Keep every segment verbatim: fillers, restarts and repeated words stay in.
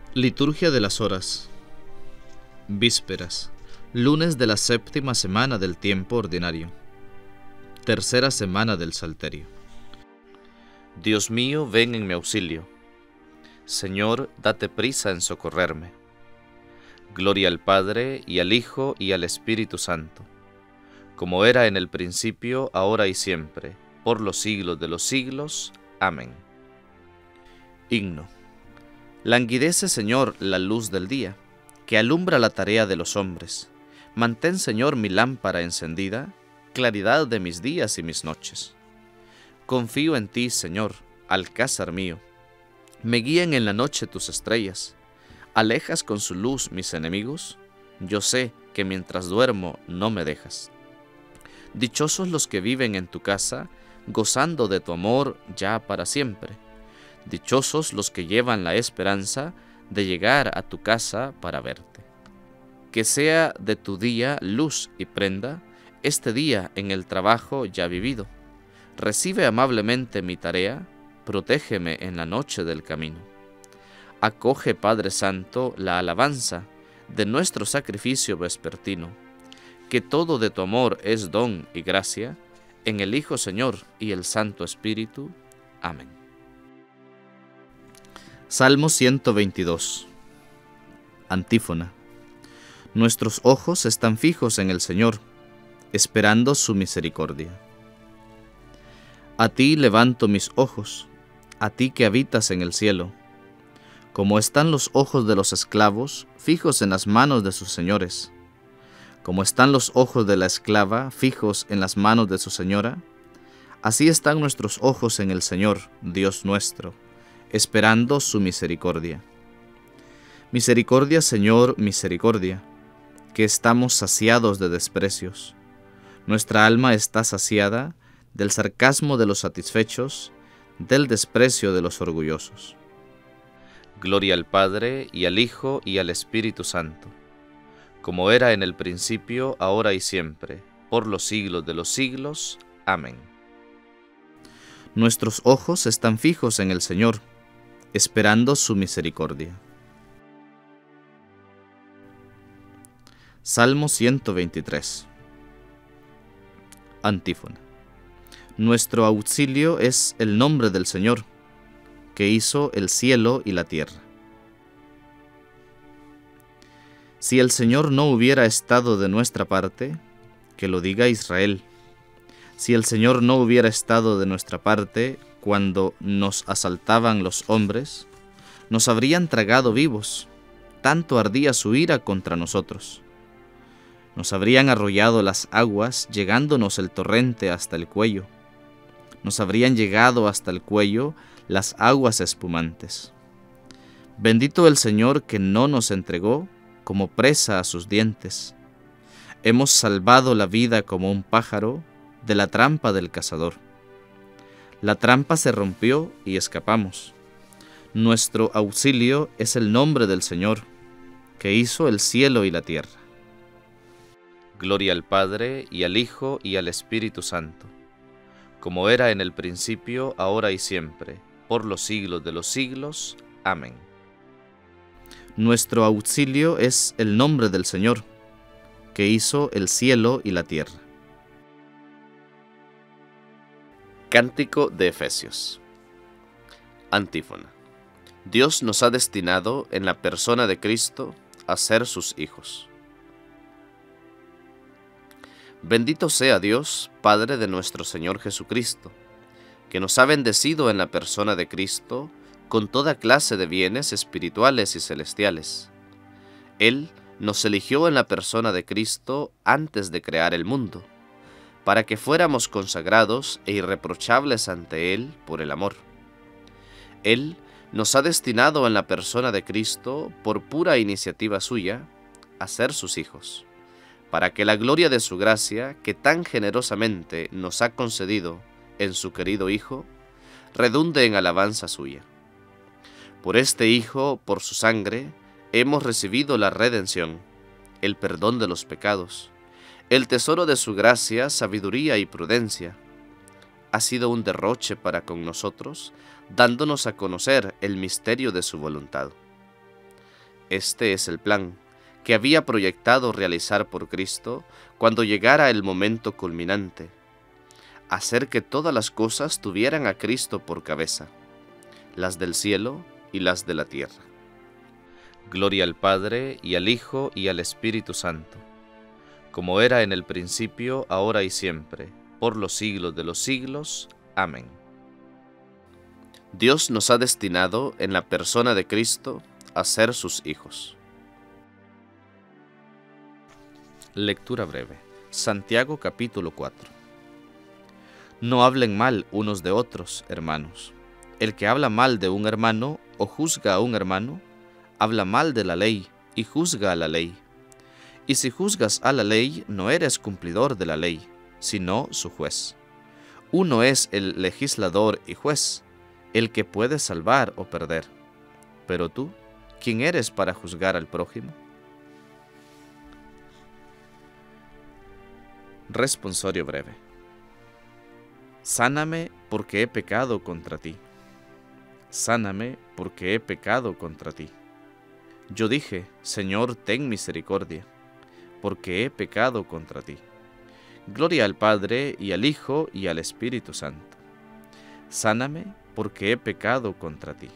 Liturgia de las Horas. Vísperas. Lunes de la séptima semana del tiempo ordinario. Tercera semana del Salterio. Dios mío, ven en mi auxilio. Señor, date prisa en socorrerme. Gloria al Padre, y al Hijo, y al Espíritu Santo, como era en el principio, ahora y siempre, por los siglos de los siglos. Amén. Himno. Languidece, Señor, la luz del día, que alumbra la tarea de los hombres. Mantén, Señor, mi lámpara encendida, claridad de mis días y mis noches. Confío en ti, Señor, alcázar mío. Me guían en la noche tus estrellas. Alejas con su luz mis enemigos. Yo sé que mientras duermo no me dejas. Dichosos los que viven en tu casa, gozando de tu amor ya para siempre. Dichosos los que llevan la esperanza de llegar a tu casa para verte. Que sea de tu día luz y prenda este día en el trabajo ya vivido. Recibe amablemente mi tarea, protégeme en la noche del camino. Acoge, Padre Santo, la alabanza de nuestro sacrificio vespertino, que todo de tu amor es don y gracia, en el Hijo, Señor, y el Santo Espíritu. Amén. Salmo ciento veintidós. Antífona. Nuestros ojos están fijos en el Señor, esperando su misericordia. A ti levanto mis ojos, a ti que habitas en el cielo. Como están los ojos de los esclavos fijos en las manos de sus señores, como están los ojos de la esclava fijos en las manos de su señora, así están nuestros ojos en el Señor, Dios nuestro, esperando su misericordia. Misericordia, Señor, misericordia, que estamos saciados de desprecios. Nuestra alma está saciada del sarcasmo de los satisfechos, del desprecio de los orgullosos. Gloria al Padre, y al Hijo, y al Espíritu Santo, como era en el principio, ahora y siempre, por los siglos de los siglos. Amén. Nuestros ojos están fijos en el Señor, esperando su misericordia. Salmo ciento veintitrés. Antífona. Nuestro auxilio es el nombre del Señor, que hizo el cielo y la tierra. Si el Señor no hubiera estado de nuestra parte, que lo diga Israel. Si el Señor no hubiera estado de nuestra parte cuando nos asaltaban los hombres, nos habrían tragado vivos, tanto ardía su ira contra nosotros. Nos habrían arrollado las aguas, llegándonos el torrente hasta el cuello. Nos habrían llegado hasta el cuello las aguas espumantes. Bendito el Señor que no nos entregó como presa a sus dientes. Hemos salvado la vida como un pájaro de la trampa del cazador. La trampa se rompió y escapamos. Nuestro auxilio es el nombre del Señor, que hizo el cielo y la tierra. Gloria al Padre, y al Hijo, y al Espíritu Santo, como era en el principio, ahora y siempre, por los siglos de los siglos. Amén. Nuestro auxilio es el nombre del Señor, que hizo el cielo y la tierra. Cántico de Efesios. Antífona. Dios nos ha destinado en la persona de Cristo a ser sus hijos. Bendito sea Dios, Padre de nuestro Señor Jesucristo, que nos ha bendecido en la persona de Cristo con toda clase de bienes espirituales y celestiales. Él nos eligió en la persona de Cristo antes de crear el mundo, para que fuéramos consagrados e irreprochables ante Él por el amor. Él nos ha destinado en la persona de Cristo, por pura iniciativa suya, a ser sus hijos, para que la gloria de su gracia, que tan generosamente nos ha concedido en su querido Hijo, redunde en alabanza suya. Por este Hijo, por su sangre, hemos recibido la redención, el perdón de los pecados, el tesoro de su gracia, sabiduría y prudencia. Ha sido un derroche para con nosotros, dándonos a conocer el misterio de su voluntad. Este es el plan que había proyectado realizar por Cristo cuando llegara el momento culminante: hacer que todas las cosas tuvieran a Cristo por cabeza, las del cielo y las de la tierra. Gloria al Padre, y al Hijo, y al Espíritu Santo, como era en el principio, ahora y siempre, por los siglos de los siglos. Amén. Dios nos ha destinado, en la persona de Cristo, a ser sus hijos. Lectura breve. Santiago capítulo cuatro. No hablen mal unos de otros, hermanos. El que habla mal de un hermano o juzga a un hermano, habla mal de la ley y juzga a la ley. Y si juzgas a la ley, no eres cumplidor de la ley, sino su juez. Uno es el legislador y juez, el que puede salvar o perder. Pero tú, ¿quién eres para juzgar al prójimo? Responsorio breve. Sáname porque he pecado contra ti. Sáname porque he pecado contra ti. Yo dije, Señor, ten misericordia, porque he pecado contra ti. Gloria al Padre, y al Hijo, y al Espíritu Santo. Sáname porque he pecado contra ti.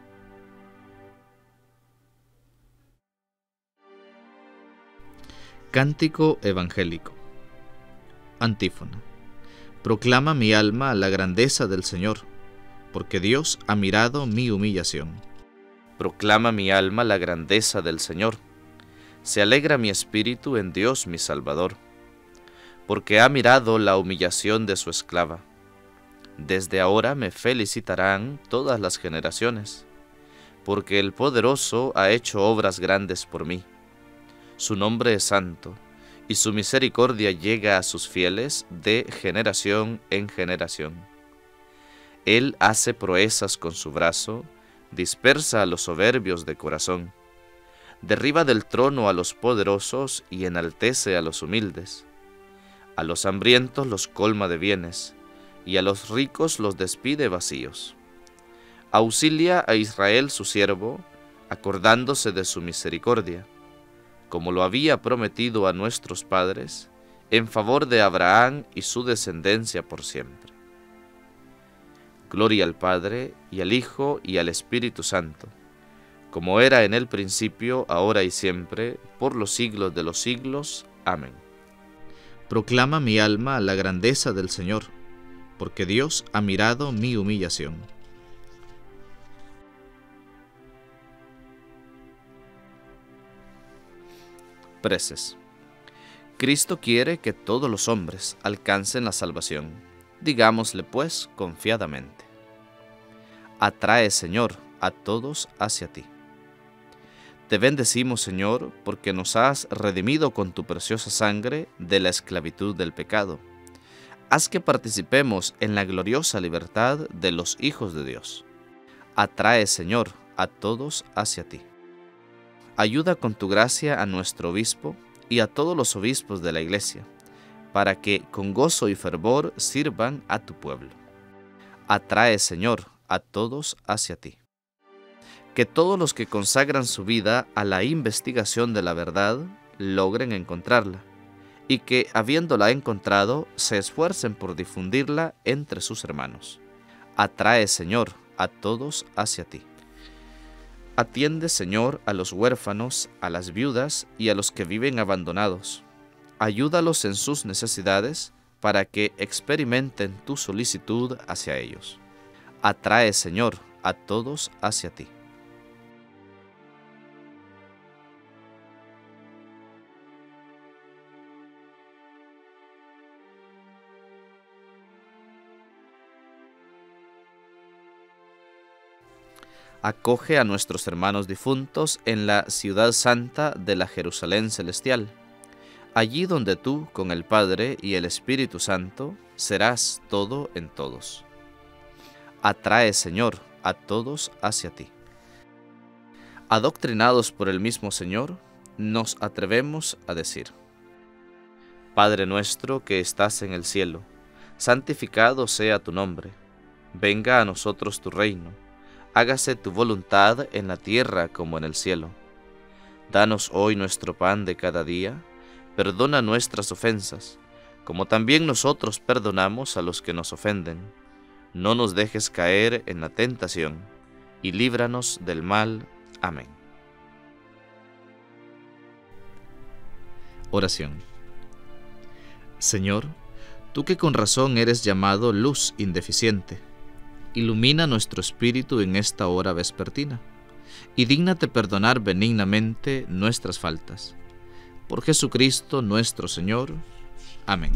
Cántico evangélico. Antífona. Proclama mi alma la grandeza del Señor, porque Dios ha mirado mi humillación. Proclama mi alma la grandeza del Señor. Se alegra mi espíritu en Dios mi Salvador, porque ha mirado la humillación de su esclava. Desde ahora me felicitarán todas las generaciones, porque el Poderoso ha hecho obras grandes por mí. Su nombre es santo, y su misericordia llega a sus fieles de generación en generación. Él hace proezas con su brazo, dispersa a los soberbios de corazón, derriba del trono a los poderosos y enaltece a los humildes. A los hambrientos los colma de bienes, y a los ricos los despide vacíos. Auxilia a Israel su siervo, acordándose de su misericordia, como lo había prometido a nuestros padres, en favor de Abraham y su descendencia por siempre. Gloria al Padre, y al Hijo, y al Espíritu Santo, como era en el principio, ahora y siempre, por los siglos de los siglos. Amén. Proclama mi alma la grandeza del Señor, porque Dios ha mirado mi humillación. Preces. Cristo quiere que todos los hombres alcancen la salvación. Digámosle pues confiadamente: atrae, Señor, a todos hacia ti. Te bendecimos, Señor, porque nos has redimido con tu preciosa sangre de la esclavitud del pecado. Haz que participemos en la gloriosa libertad de los hijos de Dios. Atrae, Señor, a todos hacia ti. Ayuda con tu gracia a nuestro obispo y a todos los obispos de la Iglesia, para que con gozo y fervor sirvan a tu pueblo. Atrae, Señor, a todos hacia ti. Que todos los que consagran su vida a la investigación de la verdad logren encontrarla, y que, habiéndola encontrado, se esfuercen por difundirla entre sus hermanos. Atrae, Señor, a todos hacia ti. Atiende, Señor, a los huérfanos, a las viudas y a los que viven abandonados. Ayúdalos en sus necesidades para que experimenten tu solicitud hacia ellos. Atrae, Señor, a todos hacia ti. Acoge a nuestros hermanos difuntos en la ciudad santa de la Jerusalén celestial, allí donde tú, con el Padre y el Espíritu Santo, serás todo en todos. Atrae, Señor, a todos hacia ti. Adoctrinados por el mismo Señor, nos atrevemos a decir: Padre nuestro que estás en el cielo, santificado sea tu nombre. Venga a nosotros tu reino. Hágase tu voluntad en la tierra como en el cielo. Danos hoy nuestro pan de cada día, perdona nuestras ofensas, como también nosotros perdonamos a los que nos ofenden. No nos dejes caer en la tentación, y líbranos del mal. Amén. Oración. Señor, tú que con razón eres llamado luz indeficiente, ilumina nuestro espíritu en esta hora vespertina, y dígnate perdonar benignamente nuestras faltas. Por Jesucristo nuestro Señor. Amén.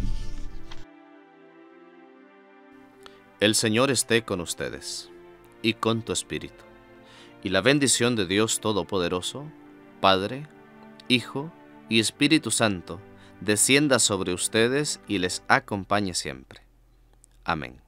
El Señor esté con ustedes, y con tu espíritu, y la bendición de Dios Todopoderoso, Padre, Hijo y Espíritu Santo, descienda sobre ustedes y les acompañe siempre. Amén.